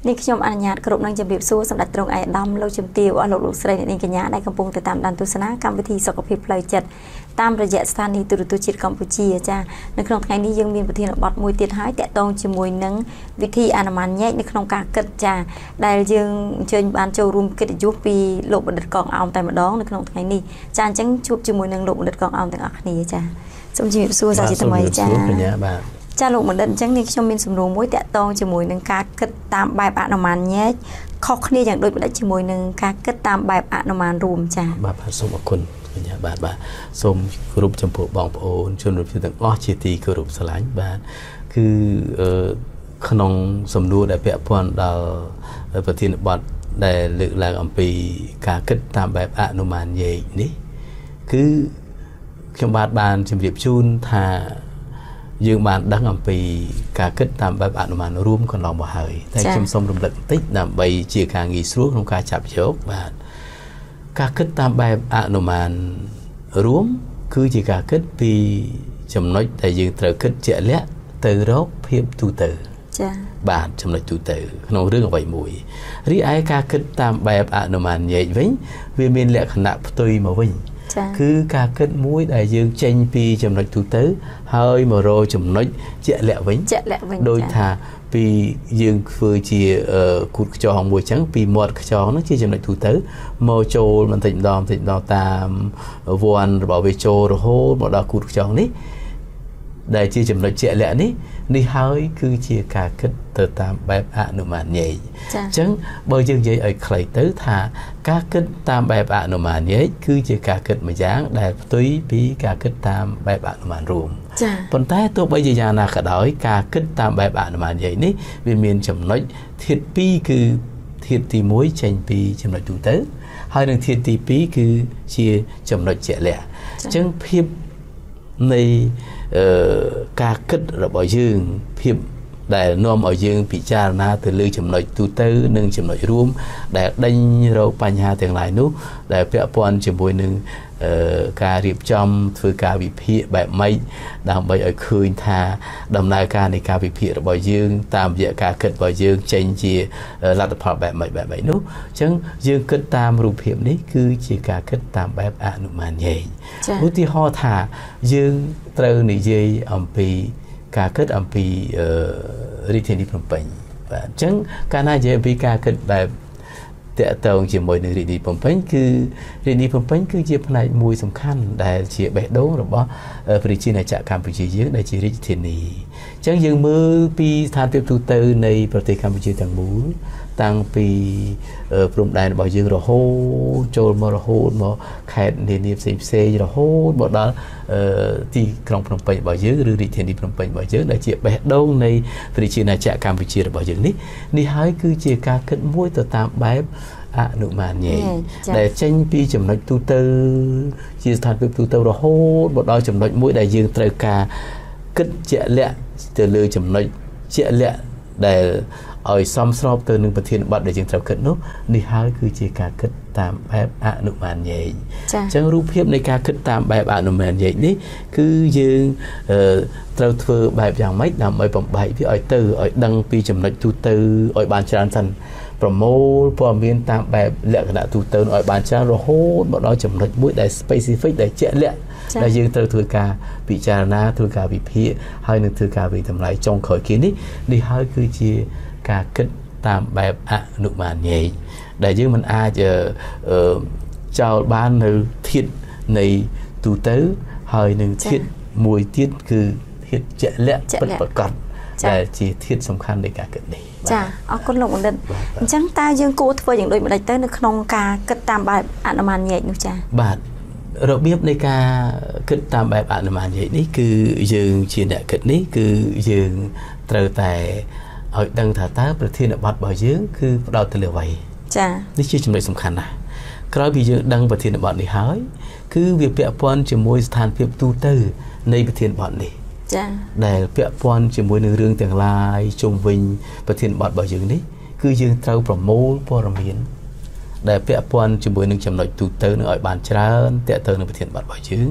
นี่ขยมอัญญากรุบนังจะบีบสู้สำหรับตรงไอ้ดำเราจมตีว่าเราลูกใส่ในกัญญาได้กำปงแต่ตามดันตุสนะกรรมวิธีสกปรกเพลย์จัดตามระยะสถานีตุรุจิตกัมพูชีจ้าในขนมไทยนี้ยังมีประเทศบอดมวยติดหายแต่ตรงจมวยนังวิธีอนามัยแยกในขนมกาเกิดจ้าได้ยังเชิญบานโจรุมกิจยุปีโลกบันดกองเอาแต่มาดองในขนมไทยนี้จานจังชุบจมวยนังโลกบันดกองเอาแต่อักนี้จ้าสมจิตสู้สาจิตมัยจ้าจ้าโลกบันดจังนี่ชมเป็นสมรู้มวยแต่ตรงจมวยนังกาเกิดตามใบอนามัยแยกข้อนี้อย่างโดยบันดจมวยนังกาเกิดตามใบอนามัยรวมจ้าบาปสมคุณบาทสมกรุบจำพวกบองโอนชนรูปที่ต่างอ้อเจตีกรุบสลายบาทคือขนมสมดูได้เปียพรดาวประเทศบอดได้เลือกแรงอัมพีการคิดตามแบบอนุมานใหญ่นี่คือขบาดบานจำเรียบชุนท่ายืมบานดังอัมพีการคิดตามแบบอนุมานร่วมคนเราบ่หายแต่ชมสมรำลึกติดนำไปเจียการงีสู้ของการจับโยกบาทการคิดตามแบบอนุมานรวมคือchỉการคิดปีจำนวนแต่ยังត្រូវคิดเจาะเละtừรบเพียบตูเตอร์บาทจำนวนตูเตอร์ขนมเรื่องเอาไว้มวยรีไอการคิดตามแบบอนุมานใหญ่วิ่งวิมีเละขณะตุยมาวิ่งคือการคิดมวยแต่ยังเจนปีจำนวนตูเตอร์เฮ้ยมาโรจำนวนเจาะเละวิ่งโดยท่าปียืงฟื้นจีกุดจองมวยจังปีหมดจองนั่นจีจำนวนตูเตอร์โมโจมันติดดอมตามวันบอกไปโจโรโฮหมดดอกกุดจองนี้ได้จีจำนวนเจาะเละนี้นี่เฮ้ยคือจีการคิดตามแบบอนุมานใหญ่จังบางยังใหญ่ไอ้ใครตื้อท่าการคิดตามแบบอนุมานใหญ่คือจีการคิดมาอย่างได้ตุ้ยปีการคิดตามแบบอนุมานรวมผลท้ายตัวใบยานาขดอยการคิดตามแบบอนุมานใหญ่นี้วิมีจำนวนเทียปีคือเทียตีมวยเชนปีจำนวนตูเตอร์ให้หนึ่งเทียตีปีคือจีจำนวนเจาะเละจังเพียบในการคิดระบายยืงเพียบได้นอมเอายืงพิจารณาถึงเรื่องจำนวนตูเตอร์หนึ่งจำนวนรวมได้ดังเราปัญหาต่างหลายนู้ได้เพื่อปอนจำนวนหนึ่งการเรียบจำคือการวิพีแบบไม่ดำไปเอาคืนท่าดำเนินการในการวิพีระบายยืงตามเยอะการคิดระบายยืงเจนจีรัฐพาแบบไม่นู้จังยืงคิดตามรูปเพียบนี้คือจีการคิดตามแบบอนุมานใหญ่อุทิหอท่ายืงเตอร์นิเยอัมพีการคิดอัมพีริเทนิพรมเป็นจังการน่าจะเป็นการคิดแบบแต่ตรงจีมวยในเรื่องนี้ผมเป็นคือเรื่องนี้ผมเป็นคือจีบในมวยสำคัญได้เชียร์แบบโดหรือว่าผลิตในจากกัมพูชีเยอะได้จีริเทนีจังยังมือปีทานเปียบตูเตอร์ในประเทศกัมพูชีต่างมูตั้งปีปรุงได้บ่อยยังเราโฮโจลมาเราโฮมาแขกเนียนเซเราโฮหมดแล้วที่กรงพนมเปญบ่อยยังหรือริเทนีพนมเปญบ่อยยังได้เชียร์แบบโดในผลิตในจากกัมพูชีบ่อยยังนี่ให้คือเชียร์การขึ้นมวยต่อตามแบบอนุมานใหญ่แต่เช่นปีจำนวนตูเตอร์จีสถานเป็นตูเตอร์เราโฮหมดแล้วจำนวนมวยได้ยังตระการขึ้นเจาะเละจะเลือจำนวนเจาะเละได้เอาซ้ำสอบตัวหนึ่งประเทศบัดได้จึงทำขึ้นนู้นี่ฮะคือจีการคิดตามแบบอนุมานใหญ่จังรูปเพียบในการคิดตามแบบอนุมานใหญ่นี้คือยืงเราเถื่อแบบอย่างไม่นำไอ้ผมใบพี่อ้อยตืออ้อยดังปีจำนวนตูเตอร์อ้อยบานชานสันโปรโมทพอมีตามแบบเละขณะตูเตอร์อ้อยบานชานโรโฮหมดเราจำนวนมุ้ยได้สเปซิฟิกได้เจาะเละได้ยืงเถื่อการพิจารณาเถื่อการวิพีให้หนึ่งเถื่อการวิทำลายจงขอยกินนี่ฮะคือจีการคิดตามแบบอนุมานใหญ่แต่ยังมันอาจจะเจ้าบ้านในทิศในตูเตอร์หอยหนึ่งทิศมวยทิศคือทิศเจาะเละเป็นประกอบแต่จีทิศสำคัญในการเกิดนี้จ้าเอาคนลงมันเดินจังตายังกูเฟยอย่างโดยมันได้เต้นในขนมกาคิดตามแบบอนุมานใหญ่นู่จ้าบาทระเบียบในการคิดตามแบบอนุมานใหญ่นี่คือยืงชีนเกิดนี้คือยืงเตอแต่เอาดังถ่ายตาประเทศบัดบ่อยเยอะคือเราเตลือไว้จ้านี่ชื่อจำเลยสำคัญนะกลายเป็นดังประเทศบัดนี่หายคือวิเปียปอนจะมวยสถานเพียบตูเตอร์ในประเทศบัดนี่จ้าแต่เปียปอนจะมวยในเรื่องแต่งลายจงวิญประเทศบัดบ่อยเยอะนี่คือยืงเตาประโมลปรมีนแต่เปียปอนจะมวยหนึ่งจำเลยตูเตอร์หนึ่งอ่อยบานชราแต่เตอร์ในประเทศบัดบ่อยเยอะ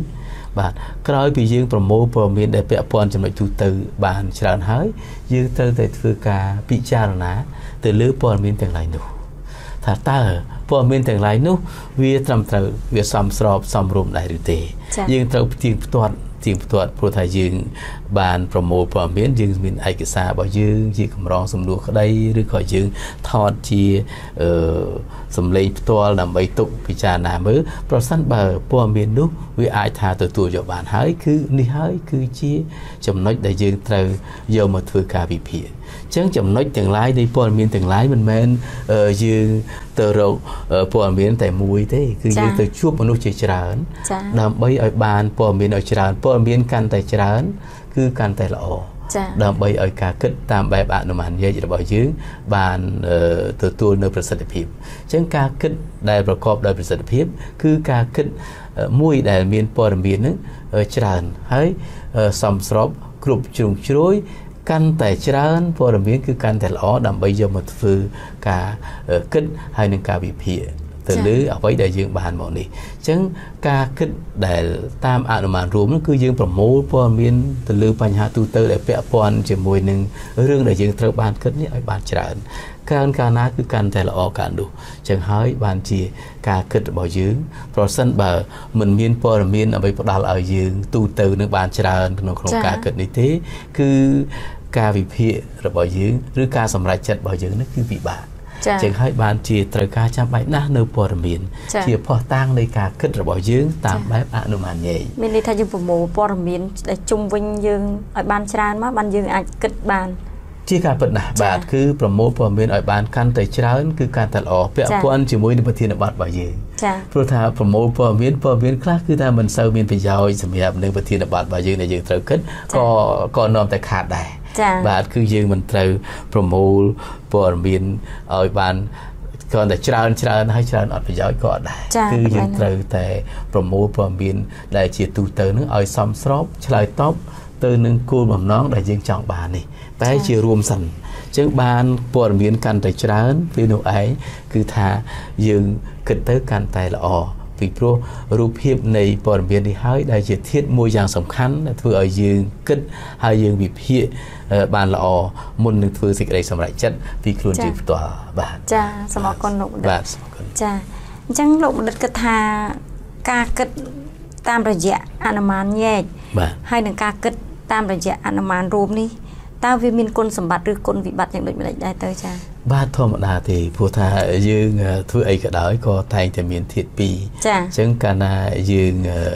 បាទក្រោយពីយើងប្រមូលព័ត៌មានដែលពាក់ព័ន្ធចំណុចទូទៅបានច្រើនហើយយើងត្រូវតែធ្វើការពិចារណាទៅលើព័ត៌មានទាំងឡាយនោះថាតើព័ត៌មានទាំងឡាយនោះវាត្រឹមត្រូវវាសមស្របសមរម្យដែរឬទេយើងត្រូវផ្ទៀងផ្ទាត់ព្រោះថាយើងបានប្រមូលព័ត៌មានយើងមានឯកសាររបស់យើងជាកម្រងសំណួរក្តីឬក៏យើងថតជាសម្លេងផ្ទាល់ដើម្បីទុកពិចារណាមើលប្រសិនបើព័ត៌មាននោះវាអាចថាទទួលយកបានហើយគឺនេះហើយគឺជាចំណុចដែលយើងត្រូវយកមកធ្វើការវិភាគអញ្ចឹងចំណុចទាំងឡាយនៃព័ត៌មានទាំងឡាយមិនមែនយើងទៅរកព័ត៌មានតែមួយទេគឺយើងទៅជួបមនុស្សជាច្រើនដើម្បីឲ្យបានព័ត៌មានឲ្យច្រើនព័ត៌មានកាន់តែច្រើនគឺកាន់តែល្អដើម្បីឲ្យការគិតតាមបែបអនុមានយរបស់យើងបានទទួលនៅប្រសិទ្ធភាពអញ្ចឹងការគិតដែលប្រកបដោយប្រសិទ្ធភាពគឺការគិតមួយដែលមានព័ត៌មាននឹងច្រើនហើយសមស្របគ្រប់ជ្រុងជ្រោយកាន់តែច្រើនព័ត៌មានគឺកាន់តែល្អដើម្បីយកមកធ្វើការគិតហើយនឹងការវិភាគទៅលើអ្វីដែលយើងបានមកនេះអញ្ចឹងការគិតដែលតាមអនុមានរួមនោះគឺយើងប្រមូលព័ត៌មានទៅលើបញ្ហាទូទៅដែលពាក់ព័ន្ធជាមួយនឹងរឿងដែលយើងត្រូវបានគិតនេះឲ្យបានច្រើនកាលណាគឺកាន់តែល្អកាលនោះអញ្ចឹងហើយបានជាការគិតរបស់យើងប្រសិនបើមិនមានព័ត៌មានអ្វីផ្ដល់ឲ្យយើងទូទៅនឹងបានច្រើនក្នុងការគិតនេះទេគឺការវិភាគរបស់យើងឬការសម្រេចចិត្តរបស់យើងនេះគឺពិបាកចឹងហើយបានជាត្រូវការចាំបាច់ណាស់នៅព័ត៌មានជាភស្តុតាងនៃការគិតរបស់យើងតាមបែបអនុមានយមានន័យថាយើងប្រមូលព័ត៌មានដែលជុំវិញយើងឲ្យបានច្រើនមកបានយើងអាចគិតបានជាការពិតណាស់បាទគឺប្រមូលព័ត៌មានឲ្យបានកាន់តែច្រើនគឺកាន់តែល្អពាក់ព័ន្ធជាមួយនឹងប្រធានបទរបស់យើងព្រោះថាប្រមូលព័ត៌មានខ្លះគឺថាមិនសូវមានប្រយោជន៍សម្រាប់នឹងប្រធានបទរបស់យើងដែលយើងត្រូវគិតក៏នាំតែខាតដែរបាទគឺយើងមិនត្រូវប្រមូលព័ត៌មានឲ្យបានគ្រាន់តែច្រើនហើយច្រើនអត់ប្រយោជន៍ក៏អត់ដែរគឺយើងត្រូវតែប្រមូលព័ត៌មានដែលជាទូទៅនឹងឲ្យសមស្របឆ្លើយតបទៅនឹងគោលបំណងដែលយើងចង់បាននេះតែជារួមសិនអញ្ចឹងបានព័ត៌មានកាន់តែច្រើនពីនោះឯងគឺថាយើងគិតទៅកាន់តែល្អពីព្រោះរូបភាពនៃព័ត៌មាននេះហើយដែលជាធាតុមួយយ៉ាងសំខាន់ដែលធ្វើឲ្យយើងគិតហើយយើងវិភាគបានល្អមុននឹងធ្វើសេចក្តីសម្រេចចិត្តពីខ្លួនយើងផ្ទាល់បាទចាសូមអរគុណលោកបណ្ឌិតបាទសូមអរគុណចាអញ្ចឹងលោកបណ្ឌិតគិតថាការគិតតាមរយៈអនុមានញែកហើយនឹងការគិតតាមរយៈអនុមានរួមនេះតើវាមានគុណសម្បត្តិឬគុណវិបត្តិយ៉ាងដូចម្តេចដែរទៅចាបាទធម្មតាទេព្រោះថាយើងធ្វើអីក៏ដោយក៏តែងតែមានធាតុពីរអញ្ចឹងកាលណាយើង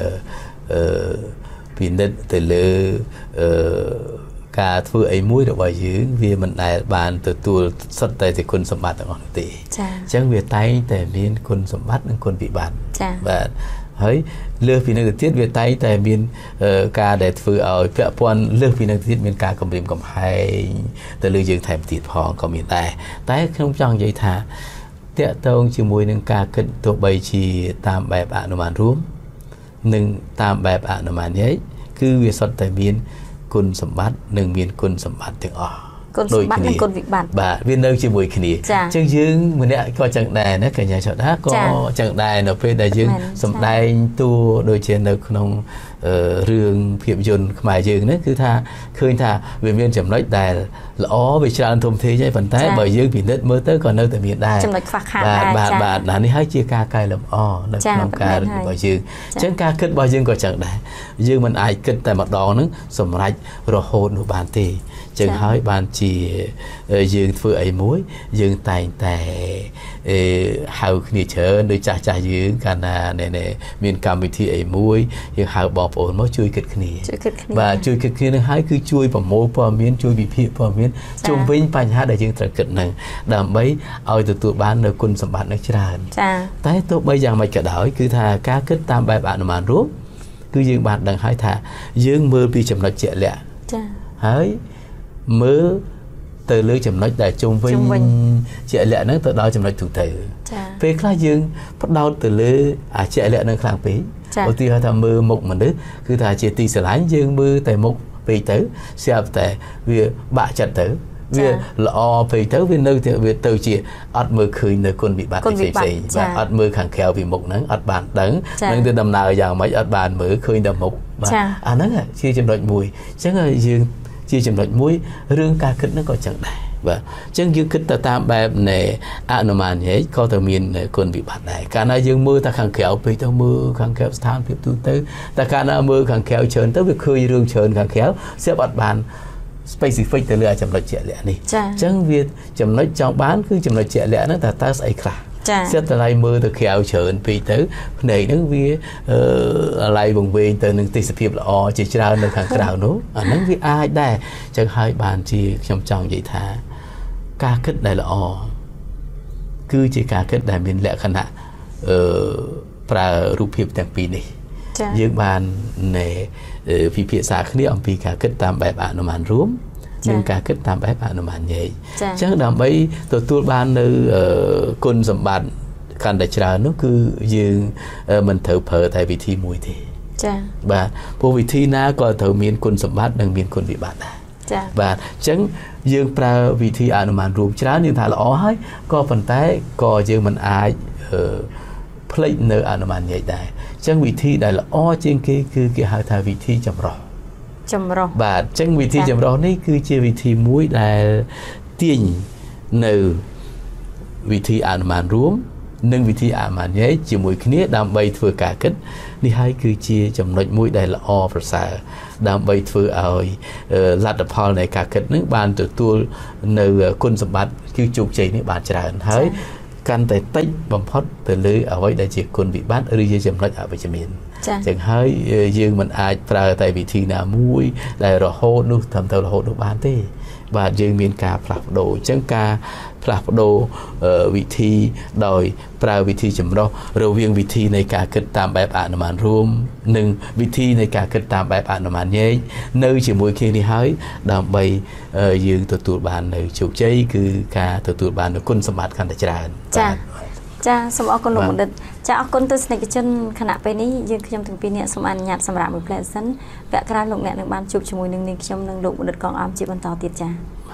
ពិនិត្យទៅលើការធ្វើអីមួយរបស់យើងវាមិនដែលបានទទួលសុទ្ធតែជាគុណសម្បត្តិទាំងអស់នោះទេអញ្ចឹងវាតែងតែមានគុណសម្បត្តិនិងគុណវិបត្តិបាទហើយលើសពីនេះទៅទៀតវាតែងតែមានការដែលធ្វើឲ្យពាក់ព័ន្ធលើសពីនេះទៅទៀតមានការគំរាមកំហែងទៅលើយើងថែមទៀតផងក៏មានដែរតែខ្ញុំចង់និយាយថាតកតងជាមួយនឹងការគិតទោះបីជាតាមបែបអនុមានរួមនិងតាមបែបអនុមានញែកគឺវាសុទ្ធតែមានគុណសម្បត្តិនិងមានគុណសម្បត្តិទាំងអស់គុណសម្បត្តិនិងគុណវិបត្តិបាទវានៅជាមួយគ្នាអញ្ចឹងយើងម្នាក់ក៏ចឹងដែរណាកញ្ញាចោដាក៏ចឹងដែរនៅពេលដែលយើងសម្ដែងតួដូចជានៅក្នុងរឿងភាពយន្តខ្មែរយើងហ្នឹងគឺថាឃើញថាវាមានចំណុចដែលល្អវាច្រើនធំធេងហើយប៉ុន្តែបើយើងពិនិត្យមើលទៅក៏នៅតែមានដែរចំណុចខ្វះខាតដែរបាទនេះហើយជាការកែលម្អនៅក្នុងការរបស់យើងអញ្ចឹងការគិតរបស់យើងក៏ចឹងដែរយើងមិនអាចគិតតែម្ដងហ្នឹងសម្រេចរហូតនោះបានទេចឹងហើយបានជាយើងធ្វើអីមួយយើងតែងតែហៅគ្នាច្រើនដោយចាស់យើងកាលណាមានកម្មវិធីអីមួយយើងហៅបងប្អូនមកជួយគិតគ្នាបាទជួយគិតគ្នានឹងហើយគឺជួយប្រមូលព័ត៌មានជួយវិភាគព័ត៌មានជុំវិញបញ្ហាដែលយើងត្រូវគិតនឹងដើម្បីឲ្យទទួលបាននៅគុណសម្បត្តិនឹងច្រើនតែទោះបីយ៉ាងម៉េចក៏ដោយគឺថាការគិតតាមបែបអនុមានរួមគឺយើងបានដឹងហើយថាយើងមើលពីចំណុចជាក់លាក់ហើយមើលទៅលើចំណុចដែលជុំវិញជាក់លាក់ហ្នឹងទៅដល់ចំណុចទូទៅពេលខ្លះយើងផ្ដោតទៅលើជាក់លាក់ហ្នឹងខ្លាំងពេកឧទាហរណ៍ថាមើលមុខមនុស្សគឺថាជាទីស្រឡាញ់យើងមើលតែមុខពេកទៅស្រាប់តែវាបាក់ចិត្តទៅវាល្អពេកទៅវានៅវាទៅជាអត់មើលឃើញនៅគុណវិបត្តិផ្សេងៗបាទអត់មើលខាងក្រៅពីមុខហ្នឹងអត់បានដឹងនឹងទៅដំណើរយ៉ាងម៉េចអត់បានមើលឃើញតែមុខបាទអាហ្នឹងជាចំណុចមួយអញ្ចឹងយើងជាចំណុចមួយរឿងការគិតហ្នឹងក៏ចឹងដែរបាទអញ្ចឹងយើងគិតទៅតាមបែបនៃអនុមានហេតុក៏ទៅមានគុណវិបត្តិដែរកាលណាយើងមើលតែខាងក្រៅពេកទៅមើលខាងក្រៅស្ថានភាពទូទៅតែកាលណាមើលខាងក្រៅច្រើនទៅវាឃើញរឿងច្រើនខាងក្រៅស្រាប់អត់បាន specific ទៅលើចំណុចជាក់លាក់នេះអញ្ចឹងវាចំណុចចង់បានគឺចំណុចជាក់លាក់ហ្នឹងតើស្អីខ្លះសិតតែឡៃមើលទៅក្រៅច្រើនពេកទៅភ្នែកហ្នឹងវាឡៃវង្វេងទៅនឹងទេសភាពល្អជាច្រើននៅខាងក្រៅនោះអាហ្នឹងវាអាចដែរអញ្ចឹងហើយបានជាខ្ញុំចង់និយាយថាការគិតដែលល្អគឺជាការគិតដែលមានលក្ខណៈប្រើរូបភាពទាំងពីរនេះយើងបានពិភាក្សាគ្នាអំពីការគិតតាមបែបអនុមានរួមនិងការគិតតាមបែបអនុមានញែកអញ្ចឹងដើម្បីទទួលបាននៅគុណសម្បត្តិកាន់តែច្រើននោះគឺយើងមិនត្រូវប្រើតែវិធីមួយទេចា៎បាទព្រោះវិធីណាក៏ត្រូវមានគុណសម្បត្តិនិងមានគុណវិបត្តិដែរចា៎បាទអញ្ចឹងយើងប្រើវិធីអនុមានរួមច្រើនយើងថាល្អហើយក៏ប៉ុន្តែក៏យើងមិនអាចផ្លេចនៅអនុមានញែកដែរអញ្ចឹងវិធីដែលល្អជាងគេគឺគេហៅថាវិធីចម្រុះបាទអញ្ចឹងវិធីចម្រុះនេះគឺជាវិធីមួយដែលទាញនៅវិធីអនុមានរួមនិងវិធីអនុមានញែកជាមួយគ្នាដើម្បីធ្វើការគិតនេះហើយគឺជាចំណុចមួយដែលល្អប្រសើរដើម្បីធ្វើឲ្យលទ្ធផលនៃការគិតនឹងបានទទួលនៅគុណសម្បត្តិគឺជោគជ័យនេះបានច្រើនហើយកាន់តែតិចបំផុតទៅលើអ្វីដែលជាគុណវិបត្តិឬជាចំណុចអវិជ្ជមានចឹងហើយយើងមិនអាចប្រើតែវិធីណាមួយដែលរហូតនោះត្រឹមទៅរហូតនោះបានទេបាទយើងមានការផ្លាស់ប្ដូរអញ្ចឹងការផ្លាស់ប្ដូរវិធីដោយប្រើវិធីចម្រុះរវាងវិធីនៃការគិតតាមបែបអនុមានរួមនិងវិធីនៃការគិតតាមបែបអនុមានញែកនៅជាមួយគ្នានេះហើយដើម្បីយើងទទួលបាននៅជោគជ័យគឺការទទួលបាននូវគុណសម្បត្តិកាន់តែច្រើនចាសូមអរគុណលោកបណ្ឌិតចាអរគុណទស្សនិកជនគណៈពេលនេះយើងខ្ញុំទាំងពីរអ្នកសូមអនុញ្ញាតសម្រាប់មួយផ្លែសិនវគ្គក្រោយលោកអ្នកនឹងបានជួបជាមួយនឹងនាងខ្ញុំនិងលោកបណ្ឌិតកងអមជាបន្តទៀតចា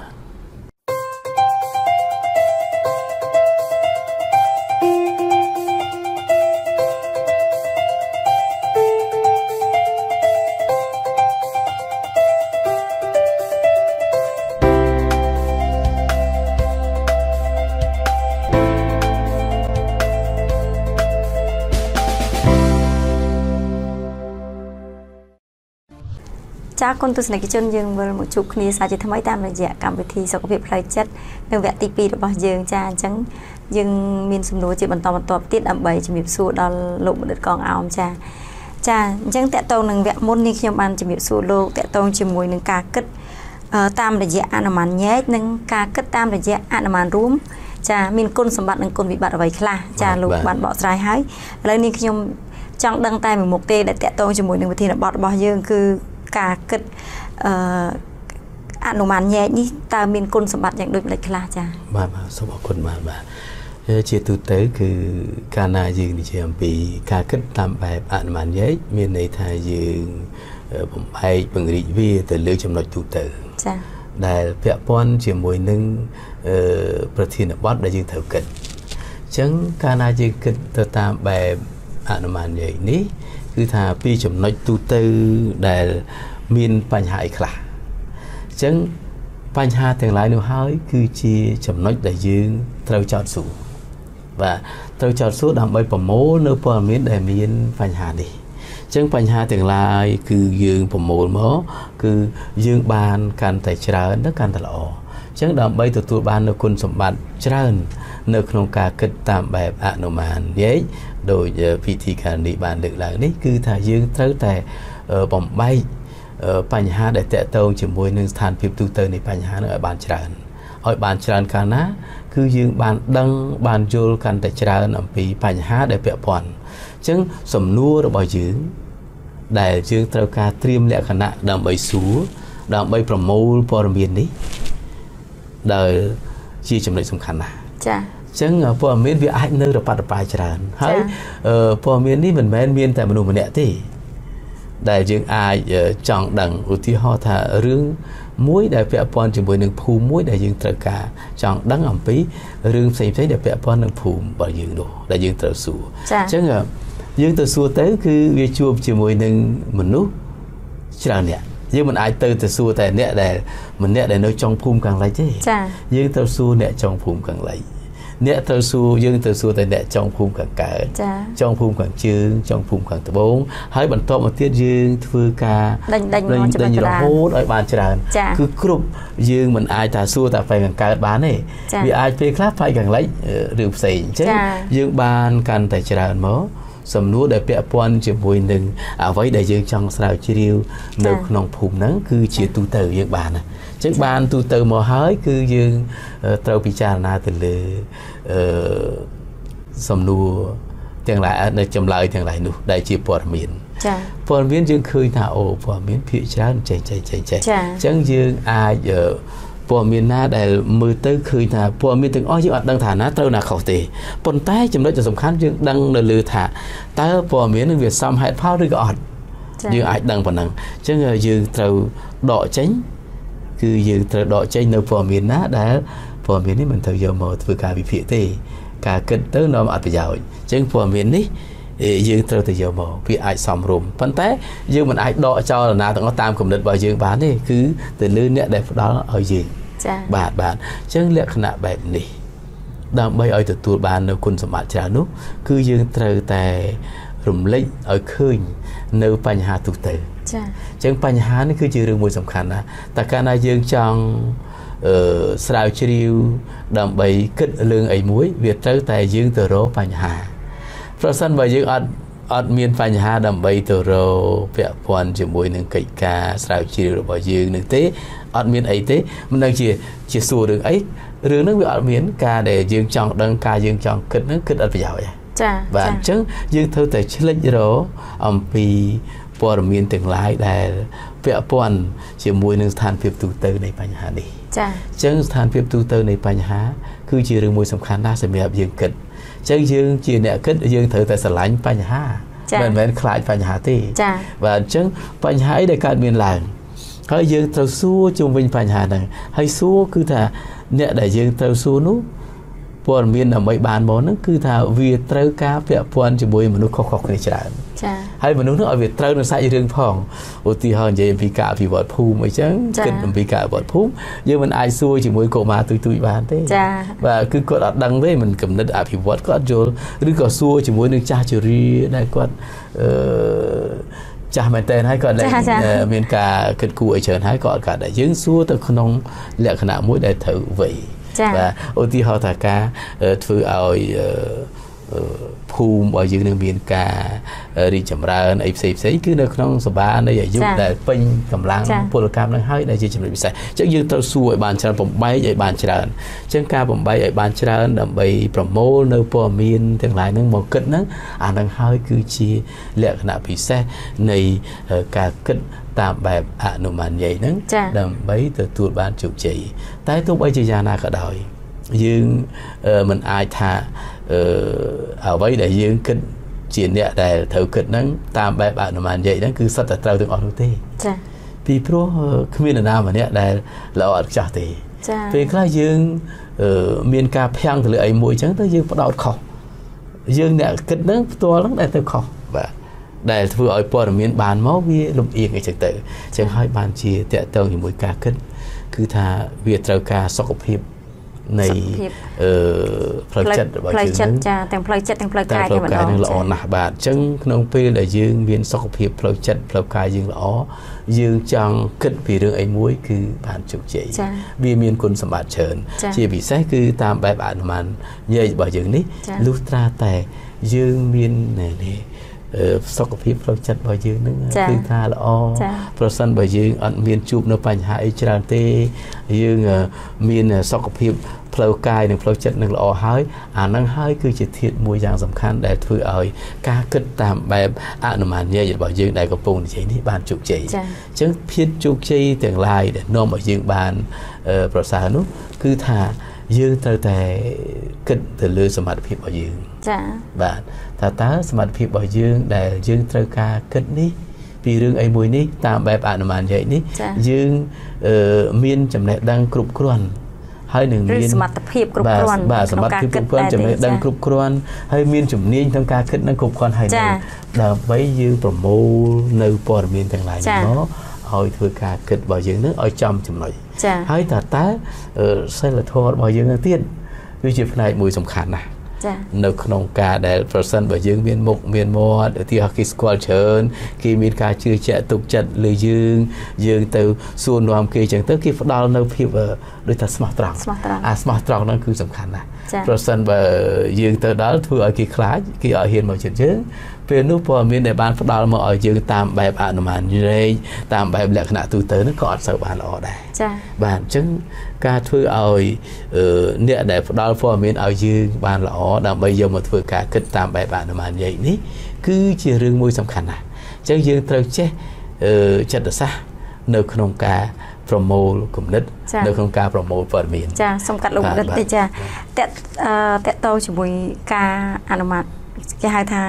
ចាគុណទស្សនិកជនយើងវិលមកជួបគ្នាសាជាថ្មីតាមរយៈកម្មវិធីសុខភាពផ្លូវចិត្តនៅវគ្គទី2របស់យើងចាអញ្ចឹងយើងមានសំណួរជាបន្តបន្ទាប់ទៀតដើម្បីជំរាបសួរដល់លោកបណ្ឌិតកងអោមចាអញ្ចឹងតកតងនឹងវគ្គមុននេះខ្ញុំបានជំរាបសួរលោកតកតងជាមួយនឹងការគិតតាមរយៈអនុមានញែកនិងការគិតតាមរយៈអនុមានរួមចាមានគុណសម្បត្តិនិងគុណវិបត្តិអ្វីខ្លះចាលោកបានបកស្រាយហើយឥឡូវនេះខ្ញុំចង់ដឹងតែមួយមុខទេដែលតកតងជាមួយនឹងវិធានបទរបស់យើងគឺការគិតអនុមានញែកនេះតើមានគុណសម្បត្តិយ៉ាងដូចម្តេចខ្លះចា៎បាទសូមអរគុណបាទជាទូទៅគឺកាលណាយើងនិយាយអំពីការគិតតាមបែបអនុមានញែកមានន័យថាយើងបំបែកបង្រីកវាទៅលើចំណុចទូទៅចា៎ដែលពាក់ព័ន្ធជាមួយនឹងប្រធានបទដែលយើងត្រូវគិតអញ្ចឹងកាលណាយើងគិតទៅតាមបែបអនុមានញែកនេះគឺថាពីចំណុចទូទៅដែលមានបញ្ហាអីខ្លះអញ្ចឹងបញ្ហាទាំងឡាយនោះហើយគឺជាចំណុចដែលយើងត្រូវចោទសួរបាទត្រូវចោទសួរដើម្បីប្រមូលនៅព័ត៌មានដែលមានបញ្ហានេះអញ្ចឹងបញ្ហាទាំងឡាយគឺយើងប្រមូលមកគឺយើងបានកាន់តែច្រើនទៅកាន់តែល្អអញ្ចឹងដើម្បីទទួលបាននូវគុណសម្បត្តិច្រើននៅក្នុងការគិតតាមបែបអនុមានញែកដោយពិធីការនេះបានលើកឡើងនេះគឺថាយើងត្រូវតែបំបែកបញ្ហាដែលតកតងជាមួយនឹងស្ថានភាពទូទៅនៃបញ្ហានោះឲ្យបានច្រើនកាលណាគឺយើងបានដឹងបានយល់កាន់តែច្រើនអំពីបញ្ហាដែលពាក់ព័ន្ធអញ្ចឹងសំណួររបស់យើងដែលយើងត្រូវការត្រៀមលក្ខណៈដើម្បីសួរដើម្បីប្រមូលព័ត៌មាននេះដែលជាចំណុចសំខាន់ណាស់ចា៎អញ្ចឹងព័ត៌មានវាអាចនៅរប៉ាត់រប៉ាយច្រើនហើយព័ត៌មាននេះមិនមែនមានតែមនុស្សម្នាក់ទេដែលយើងអាចចង់ដឹងឧទាហរណ៍ថារឿងមួយ ដែលពាក់ព័ន្ធជាមួយនឹងភូមិមួយ ដែលយើងត្រូវការចង់ដឹងអំពីរឿងផ្សេងៗដែលពាក់ព័ន្ធនឹងភូមិរបស់យើងនោះដែលយើងត្រូវសួរអញ្ចឹងយើងទៅសួរទៅគឺវាជួបជាមួយនឹងមនុស្សច្រើនអ្នកយើងមិនអាចទៅសួរតែអ្នកដែលម្នាក់ដែលនៅចុងភូមិខាងលិចទេយើងទៅសួរអ្នកចុងភូមិខាងលិចអ្នកត្រូវសួរយើងទៅសួរតែអ្នកចុងភូមិខាងកើតចុងភូមិខាងជើងចុងភូមិខាងត្បូងហើយបន្តមកទៀតយើងធ្វើការដេញរហូតឲ្យបានច្រើនគឺគ្រប់យើងមិនអាចថាសួរតែផ្នែកខាងកើតបានទេវាអាចពេលខ្លះផ្នែកខាងលិចឬផ្សេងអញ្ចឹងយើងបានកាន់តែច្រើនមកសំណួរដែលពាក់ព័ន្ធជាមួយនឹងអ្វីដែលយើងចង់ស្រាវជ្រាវនៅក្នុងភូមិហ្នឹងគឺជាទូទៅយើងបានណាអញ្ចឹងបានទូទៅមកហើយគឺយើងត្រូវពិចារណាទៅលើសំណួរទាំងឡាយនៅចម្លើយទាំងឡាយនោះដែលជាព័ត៌មានចា៎ព័ត៌មានយើងឃើញថាអូព័ត៌មានភាគច្រើនចេះអញ្ចឹងយើងអាចព័ត៌មានណាដែលមើលទៅឃើញថាព័ត៌មានទាំងអស់យើងអត់ដឹងថាណាត្រូវណាខុសទេប៉ុន្តែចំណុចសំខាន់យើងដឹងនៅលើថាតើព័ត៌មាននឹងវាសមហេតុផលឬក៏អត់យើងអាចដឹងប៉ុណ្ណឹងអញ្ចឹងយើងត្រូវដកចេញគឺយើងត្រូវដកចេញនៅព័ត៌មានណាដែលព័ត៌មាននេះមិនត្រូវយកមកធ្វើការវិភាគទេការគិតទៅនាំអត្ថប្រយោជន៍អញ្ចឹងព័ត៌មាននេះយើងត្រូវតែយកមកវាអាចសមរម្យប៉ុន្តែយើងមិនអាចដកចោលណាទាំងអស់តាមគំនិតរបស់យើងបានទេគឺទៅលើអ្នកដែលផ្ដល់ឲ្យយើងចា៎បាទអញ្ចឹងលក្ខណៈបែបនេះដើម្បីឲ្យទទួលបាននៅគុណសម្បត្តិច្រើននោះគឺយើងត្រូវតែរំលេចឲ្យឃើញនៅបញ្ហាទូទៅចា៎អញ្ចឹងបញ្ហានេះគឺជារឿងមួយសំខាន់ណាតែកាលណាយើងចង់ស្រាវជ្រាវដើម្បីគិតរឿងអីមួយវាត្រូវតែយើងទៅរកបញ្ហាប្រសិនបើយើងអត់មានបញ្ហាដើម្បីទៅរកពាក់ព័ន្ធជាមួយនឹងកិច្ចការស្រាវជ្រាវរបស់យើងនឹងទេអត់មានអីទេមិនដឹងជាសួររឿងអីរឿងហ្នឹងវាអត់មានការដែលយើងចង់ដឹងការយើងចង់គិតហ្នឹងគិតអត់ប្រយោជន៍ទេចា៎បាទអញ្ចឹងយើងត្រូវតែឆ្លិចរកអំពីព័ត៌មានទាំងឡាយដែលពាក់ព័ន្ធជាមួយនឹងស្ថានភាពទូទៅនៃបញ្ហានេះចា៎អញ្ចឹងស្ថានភាពទូទៅនៃបញ្ហាគឺជារឿងមួយសំខាន់ណាស់សម្រាប់យើងគិតអញ្ចឹងយើងជាអ្នកគិតយើងត្រូវតែស្រឡាញ់បញ្ហាមិនមែនខ្លាចបញ្ហាទេចា៎បាទអញ្ចឹងបញ្ហាអីដែលកើតមានឡើងហើយយើងត្រូវសួរជុំវិញបញ្ហាហ្នឹងហើយសួរគឺថាអ្នកដែលយើងត្រូវសួរនោះព័ត៌មានដើម្បីបានមកហ្នឹងគឺថាវាត្រូវការពាក់ព័ន្ធជាមួយមនុស្សខុសៗគ្នាច្រើនចា៎ហើយមនុស្សនោះឲ្យវាត្រូវនឹងសាច់រឿងផងឧទាហរណ៍និយាយអំពីការអភិវឌ្ឍភូមិអីចឹងគិតអំពីការអភិវឌ្ឍភូមិយើងមិនអាចសួរជាមួយកុមារទូចបានទេចា៎បាទគឺគាត់អត់ដឹងទេមិនកំណត់អភិវឌ្ឍគាត់យល់ឬក៏សួរជាមួយនឹងចាស់ជរាដែលគាត់ចាស់មែនតើហើយគាត់មានការគិតគូរអីច្រើនហើយក៏អត់កើតដែរយើងសួរទៅក្នុងលក្ខណៈមួយដែលត្រូវវ័យបាទឧទាហរណ៍ថាការធ្វើឲ្យភូមិរបស់យើងនឹងមានការរីកចម្រើនអីផ្សេងគឺនៅក្នុងសបានៃអាយុដែលពេញកម្លាំងពលកម្មនឹងហើយដែលជាចំណុចពិសេសអញ្ចឹងយើងត្រូវសួរឲ្យបានច្រើនបំបែកឲ្យបានច្រើនអញ្ចឹងការបំបែកឲ្យបានច្រើនដើម្បីប្រមូលនៅព័ត៌មានទាំងឡាយហ្នឹងមកគិតហ្នឹងអានឹងហើយគឺជាលក្ខណៈពិសេសនៃការគិតតាមបែបអនុម័និយហ្នឹងដើម្បីទទួលបានជោគជ័យតែទោះបីជាយ៉ាងណាក៏ដោយយើងមិនអាចថាអ្វីដែលយើងគិតជាអ្នកដែលត្រូវគិតហ្នឹងតាមបែបអនុម័និយហ្នឹងគឺសិតតែត្រូវទាំងអស់នោះទេចា៎ពីព្រោះគ្មាននរណាម្នាក់ដែលល្អឥតខ្ចោះទេចា៎ពេលខ្លះយើងមានការភាំងទៅលើអីមួយអញ្ចឹងទៅយើងផ្ដោតខុសយើងអ្នកគិតហ្នឹងផ្ទាល់ហ្នឹងដែលទៅខុសបាទដែលធ្វើឲ្យព័ត៌មានបានមកវាលំអៀងអីចឹងទៅអញ្ចឹងហើយបានជាតកតងជាមួយការគិតគឺថាវាត្រូវការសុខភាពនៃផ្លូវចិត្តរបស់យើងហ្នឹងចាទាំងផ្លូវចិត្តទាំងផ្លូវកាយតែម្ដងល្អណាស់បាទអញ្ចឹងក្នុងពេលដែលយើងមានសុខភាពផ្លូវចិត្តផ្លូវកាយយើងល្អយើងចង់គិតពីរឿងអីមួយគឺបានជោគជ័យវាមានគុណសម្បត្តិច្រើនជាពិសេសគឺតាមបែបអនុម័និយរបស់យើងនេះលុះត្រាតែយើងមានសុខភាពផ្លូវចិត្តរបស់យើងនឹងគឺថាល្អប្រសិនបើយើងអត់មានជួបនៅបញ្ហាអីច្រើនទេយើងមានសុខភាពផ្លូវកាយនិងផ្លូវចិត្តនឹងល្អហើយអានឹងហើយគឺជាធាតុមួយយ៉ាងសំខាន់ដែលធ្វើឲ្យការគិតតាមបែបអនុម័និយរបស់យើងដែលកំពុងនិយាយនេះបានជោគជ័យអញ្ចឹងភាពជោគជ័យទាំងឡាយដែលនាំឲ្យយើងបានប្រសើរនោះគឺថាយើងត្រូវតែគិតទៅលើសមត្ថភាពរបស់យើងចា៎បាទថាតើសមត្ថភាពរបស់យើងដែលយើងត្រូវការគិតនេះពីរឿងអីមួយនេះតាមបែបអនុមាននិយាយនេះយើងមានចំណេះដឹងគ្រប់គ្រាន់ហើយនឹងមានសមត្ថភាពគ្រប់គ្រាន់បាទសមត្ថភាពគ្រប់គ្រាន់ចំណេះដឹងគ្រប់គ្រាន់ហើយមានជំនាញក្នុងការគិតនឹងគ្រប់គ្រាន់ហើយដើម្បីយើងប្រមូលនៅព័ត៌មានទាំងឡាយនេះមកឲ្យធ្វើការគិតរបស់យើងនឹងឲ្យចំចំណុចហើយតើសិលធម៌របស់យើងនឹងទៀតវាជាផ្នែកមួយសំខាន់ណាស់នៅក្នុងការដែល person របស់យើងមានមុខមានមាត់ឧទាហរណ៍គេស្គាល់ច្រើនគេមានការជឿជាក់ទុកចិត្តលើយើងទៅសួរនាំគេចឹងទៅគេផ្ដល់នៅភាពដូចថាស្មោះត្រង់ស្មោះត្រង់ហ្នឹងគឺសំខាន់ណាស់ person បើយើងទៅដល់ធ្វើឲ្យគេខ្លាចគេឲ្យហ៊ានមកជិតយើងពេលនោះព័ត៌មានដែលបានផ្ដល់មកឲ្យយើងតាមបែបអនុមានរែកតាមបែបលក្ខណៈទូទៅហ្នឹងក៏អត់សូវបានល្អដែរបាទអញ្ចឹងការធ្វើឲ្យអ្នកដែលផ្ដល់ព័ត៌មានឲ្យយើងបានល្អដើម្បីយកមកធ្វើការគិតតាមបែបអនុមានរែកនេះគឺជារឿងមួយសំខាន់ណាស់អញ្ចឹងយើងត្រូវចេះចិត្តសាស្ត្រនៅក្នុងការប្រមូលគំនិតនៅក្នុងការប្រមូលព័ត៌មានចាសំកាត់លោកនិតទេចាតកតោជាមួយការអនុម័តគេហៅថា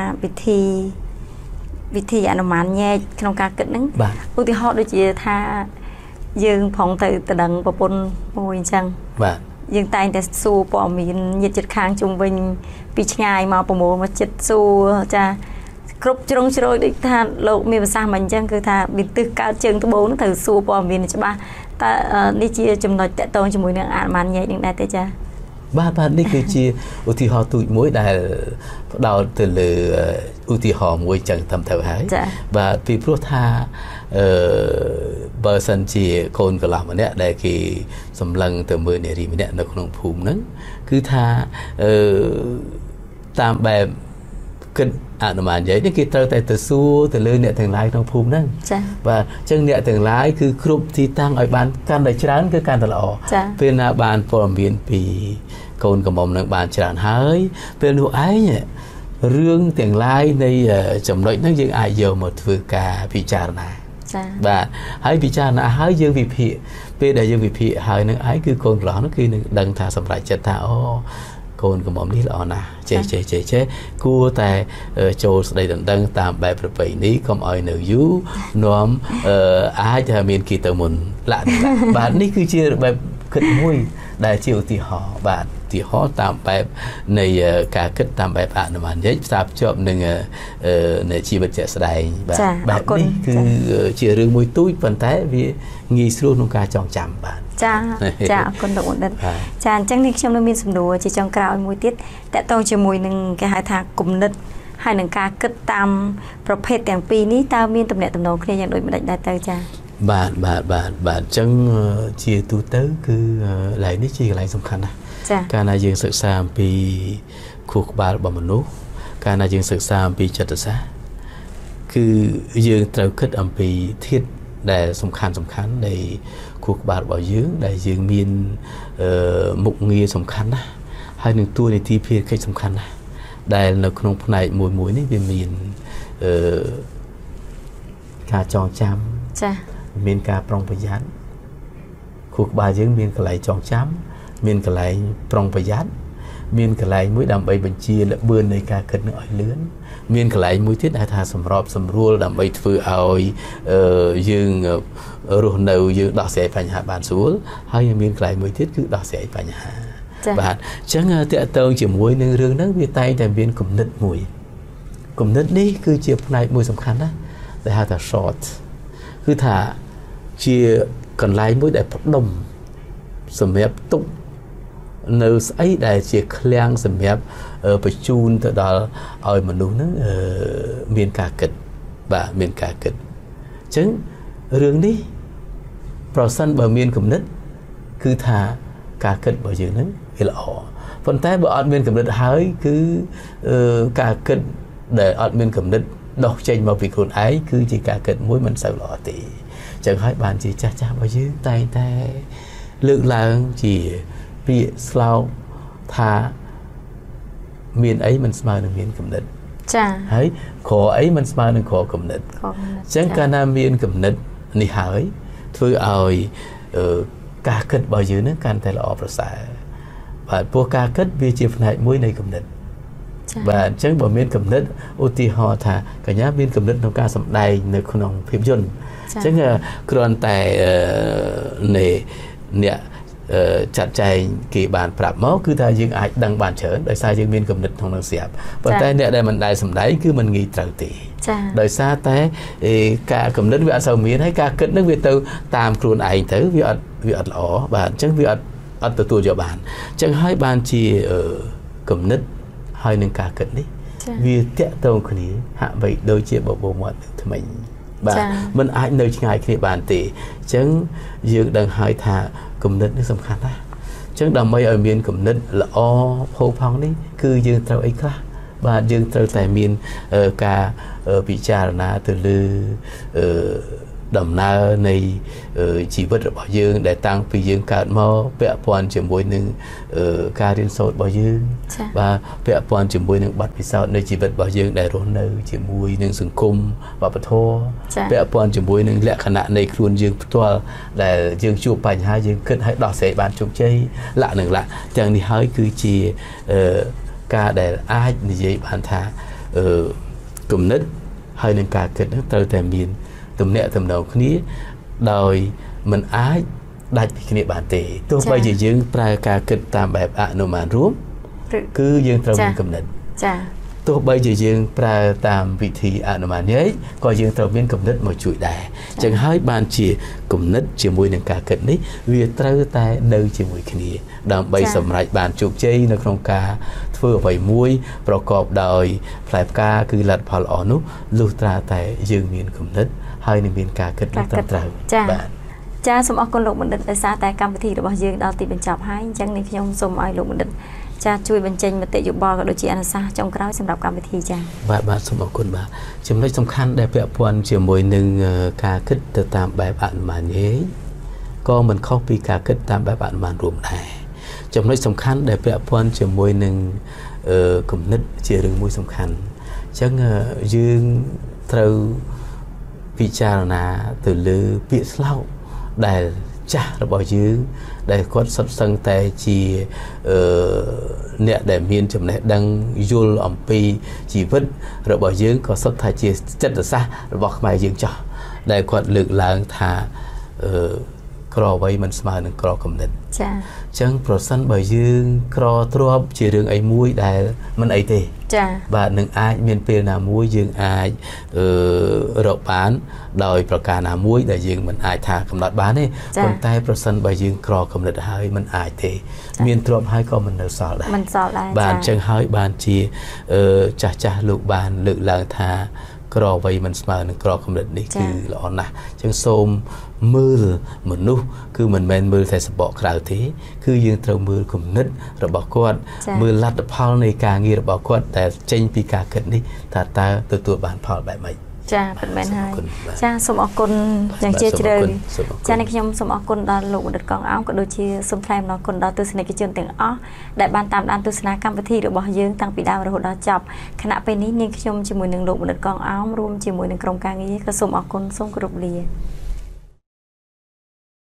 វិធីអនុមានញែកក្នុងការគិតហ្នឹងឧទាហរណ៍ដូចជាថាយើងផងទៅដឹងប្រពន្ធមួយអញ្ចឹងបាទយើងតែងតែសួរព័ត៌មានញាតិជិតខាងជុំវិញពីឆ្ងាយមកប្រមូលមកចិត្តសួរចាគ្រប់ជ្រុងជ្រោយដូចថាលោកមានប្រសាសន៍មិនអញ្ចឹងគឺថាវិទិសកើតជើងត្បូងត្រូវសួរព័ត៌មានច្បាស់តើនេះជាចំណុចតកតងជាមួយនឹងអនុមានញែកនឹងដែរទេចាបាទនេះគឺជាឧទាហរណ៍ទូចមួយដែលផ្ដោតទៅលើឧទាហរណ៍មួយចឹងត្រឹមត្រូវហើយបាទពីព្រោះថាបើសិនជាកូនកន្លះម្នាក់ដែលគេសម្លឹងទៅមើលនារីម្នាក់នៅក្នុងភូមិហ្នឹងគឺថាតាមបែបគិតអនុមាននិយាយនេះគេត្រូវតែទៅសួរទៅលើអ្នកទាំងឡាយក្នុងភូមិហ្នឹងបាទអញ្ចឹងអ្នកទាំងឡាយគឺគ្រប់ទីតាំងឲ្យបានកាន់តែច្រើនគឺកាន់តែល្អពេលណាបានព័ត៌មានពីកូនកំមុំនឹងបានច្រើនហើយពេលនោះឯងរឿងទាំងឡាយនៃចំណុចហ្នឹងយើងអាចយកមកធ្វើការពិចារណាបាទហើយពិចារណាហើយយើងវិភាគពេលដែលយើងវិភាគហើយនឹងឯងគឺកូនកន្លោះនោះគឺនឹងដឹងថាសម្រេចចិត្តថាអូកូនកំមុំនេះល្អណាស់ចេះគួរតែចូលស្ដីដណ្ដឹងតាមបែបប្រពៃណីកុំឲ្យនៅយូរនាំអាចថាមានគេទៅមុនឡាក់បាទនេះគឺជាបែបគិតមួយដែលជាឧទាហរណ៍បាទឧទាហរណ៍តាមបែបនៃការគិតតាមបែបអនុមាននិយាយផ្សារភ្ជាប់នឹងនៃជីវិតជាក់ស្ដែងបាទបែបនេះគឺជារឿងមួយទូចប៉ុន្តែវាងាយស្រួលក្នុងការចងចាំបាទចាអរគុណលោកបណ្ឌិតចាអញ្ចឹងនេះខ្ញុំនៅមានសំណួរជាចុងក្រោយមួយទៀតតកតងជាមួយនឹងគេហៅថាគំនិតហើយនឹងការគិតតាមប្រភេទទាំងពីរនេះតើមានទំនាក់ទំនងគ្នាយ៉ាងដូចម្តេចដែរទៅចាបាទអញ្ចឹងជាទូទៅគឺកន្លែងនេះជាកន្លែងសំខាន់ណាស់កាលណាយើងសិក្សាអំពីខួរក្បាលរបស់មនុស្សកាលណាយើងសិក្សាអំពីចិត្តសាស្ត្រគឺយើងត្រូវគិតអំពីធាតុដែលសំខាន់នៃខួរក្បាលរបស់យើងដែលយើងមានមុខងារសំខាន់ណាស់ហើយនឹងតួនាទីភារកិច្ចសំខាន់ណាស់ដែលនៅក្នុងផ្នែកមួយនេះវាមានការចងចាំមានការប្រុងប្រយ័ត្នខួរក្បាលយើងមានកន្លែងចងចាំមានកន្លែងប្រុងប្រយ័ត្នមានកន្លែងមួយដើម្បីបញ្ជាល្បឿននៃការគិតនឹងឲ្យលឿនមានកន្លែងមួយទៀតដែលថាសម្របសម្រួលដើម្បីធ្វើឲ្យយើងរស់នៅយើងដោះស្រាយបញ្ហាបានស្រួលហើយមានកន្លែងមួយទៀតគឺដោះស្រាយបញ្ហាបាទអញ្ចឹងតកតងជាមួយនឹងរឿងហ្នឹងវាតែងតែមានគំនិតមួយគំនិតនេះគឺជាផ្នែកមួយសំខាន់ណាស់ដែលហៅថា short គឺថាជាកន្លែងមួយដែលផ្ដុំសម្រាប់ទុកនៅស្អីដែលជាឃ្លាំងសម្រាប់បញ្ជូនទៅដល់ឲ្យមនុស្សហ្នឹងមានការគិតបាទមានការគិតអញ្ចឹងរឿងនេះប្រសិនបើមានគំនិតគឺថាការគិតរបស់យើងហ្នឹងវាល្អប៉ុន្តែបើអត់មានគំនិតហើយគឺការគិតដែលអត់មានគំនិតដោះចេញមកពីខ្លួនឯងគឺជាការគិតមួយមិនសូវល្អទេអញ្ចឹងហើយបានជាចាស់របស់យើងតែងតែលើកឡើងជាពាក្យស្លោកថាមានអីមិនស្មើនឹងមានគំនិតចាហើយក្រអីមិនស្មើនឹងក្រគំនិតអញ្ចឹងកាលណាមានគំនិតនេះហើយធ្វើឲ្យការគិតរបស់យើងនឹងកាន់តែល្អប្រសើរបាទព្រោះការគិតវាជាផ្នែកមួយនៃគំនិតបាទអញ្ចឹងបើមានកំណត់ឧទាហរណ៍ថាកញ្ញាមានកំណត់ក្នុងការសម្ដែងនៅក្នុងភាពយន្តអញ្ចឹងគ្រាន់តែអ្នកចាត់ចែងគេបានប្រាប់មកគឺថាយើងអាចដឹងបានច្រើនដោយសារយើងមានគំនិតក្នុងនោះស្រាប់ប៉ុន្តែអ្នកដែលមិនដែលសម្ដែងគឺមិនងាយត្រូវទេដោយសារតែការគំនិតវាអត់សូវមានហើយការគិតនឹងវាទៅតាមខ្លួនឯងទៅវាអត់ល្អបាទអញ្ចឹងវាអត់ទទួលយកបានអញ្ចឹងហើយបានជាគំនិតហើយនឹងការគិតនេះវាតាក់ទងគ្នាហាក់បីដូចជាបបោមាត់ថ្មីបាទมันអាចនៅឆ្ងាយគ្នាបានទេអញ្ចឹងយើងដឹងហើយថាគំនិតនេះសំខាន់ណាស់អញ្ចឹងដើម្បីឲ្យមានគំនិតល្អផូរផង់នេះគឺយើងត្រូវអីខ្លះបាទយើងត្រូវតែមានការពិចារណាទៅលើដំណើរនៃជីវិតរបស់យើងដែលតាំងពីយើងកើតមកពាក់ព័ន្ធជាមួយនឹងការរៀនសូត្ររបស់យើងបាទពាក់ព័ន្ធជាមួយនឹងបទពិសោធន៍នៃជីវិតរបស់យើងដែលរស់នៅជាមួយនឹងសង្គមវប្បធម៌ពាក់ព័ន្ធជាមួយនឹងលក្ខណៈនៃខ្លួនយើងផ្ទាល់ដែលយើងជួបបញ្ហាយើងគិតឲ្យដោះស្រាយបានជោគជ័យលក្ខណៈទាំងនេះហើយគឺជាការដែលអាចនិយាយបានថាគំនិតហើយនឹងការគិតនឹងត្រូវតែមានទំនាក់ទំនងគ្នាដោយមិនអាចដាច់ពីគ្នាបានទេទោះបីជាយើងប្រើការគិតតាមបែបអនុមានរួមគឺយើងត្រូវមានគំនិតចា៎ទោះបីជាយើងប្រើតាមវិធីអនុមានញែកក៏យើងត្រូវមានគំនិតមកជួយដែរអញ្ចឹងហើយបានជាគំនិតជាមួយនឹងការគិតនេះវាត្រូវតែនៅជាមួយគ្នាដើម្បីសម្រេចបានជោគជ័យនៅក្នុងការធ្វើអ្វីមួយប្រកបដោយផ្លែផ្កាគឺលទ្ធផលល្អនោះលុះត្រាតែយើងមានគំនិតហើយនឹងមានការគិតត្រឹមត្រូវបាទចាសូមអរគុណលោកបណ្ឌិតដោយសារតែកម្មវិធីរបស់យើងដល់ទីបញ្ចប់ហើយអញ្ចឹងនេះខ្ញុំសូមឲ្យលោកបណ្ឌិតចាជួយបញ្ចេញមតិយោបល់ក៏ដូចជាអនុសាសន៍ចុងក្រោយសម្រាប់កម្មវិធីចាបាទសូមអរគុណបាទចំណុចសំខាន់ដែលពាក់ព័ន្ធជាមួយនឹងការគិតទៅតាមបែបអនុមានញែកក៏មិនខុសពីការគិតតាមបែបអនុមានរួមដែរចំណុចសំខាន់ដែលពាក់ព័ន្ធជាមួយនឹងគំនិតជារឿងមួយសំខាន់អញ្ចឹងយើងត្រូវពិចារណាទៅលើពាក្យស្លោកដែលចាស់របស់យើងដែលគាត់សុទ្ធសឹងតែជាអ្នកដែលមានចំណេះដឹងយល់អំពីជីវិតរបស់យើងក៏សុទ្ធថាជាចិត្តសាស្ត្ររបស់ខ្មែរយើងចោះដែលគាត់លើកឡើងថាក្រអ្វីមិនស្មើនឹងក្រគំនិតចា៎អញ្ចឹងប្រសិនបើយើងក្រទ្របជារឿងអីមួយដែលមិនអីទេចា៎បាទនឹងអាចមានពេលណាមួយយើងអាចរកបានដោយប្រការណាមួយដែលយើងមិនអាចថាកំណត់បានទេប៉ុន្តែប្រសិនបើយើងក្រគំនិតហើយមិនអាចទេមានទ្របហើយក៏មិននៅសល់ដែរមិនសល់ដែរបាទអញ្ចឹងហើយបានជាចាស់លោកបានលើកឡើងថាក្រអ្វីមិនស្មើនឹងក្រគំនិតនេះគឺល្អណាស់អញ្ចឹងសូមមើលមនុស្សគឺមិនមែនមើលតែសម្បកក្រៅទេគឺយើងត្រូវមើលគំនិតរបស់គាត់មើលលទ្ធផលនៃការងាររបស់គាត់ដែលចេញពីការគិតនេះថាតើទទួលបានផលបែបម៉េចចាប៉ុន្មានហើយចាសូមអរគុណយ៉ាងជ្រាលជ្រៅចានេះខ្ញុំសូមអរគុណដល់លោកបណ្ឌិតកងអោមក៏ដូចជាសូមថ្លែងអំណរគុណដល់ទស្សនិកជនទាំងអស់ដែលបានតាមដានទស្សនាកម្មវិធីរបស់យើងតាំងពីដើមរហូតដល់ចប់ខណៈពេលនេះនាងខ្ញុំជាមួយនឹងលោកបណ្ឌិតកងអោមរួមជាមួយនឹងក្រុមការងារក៏សូមអរគុណសូមគោរពលា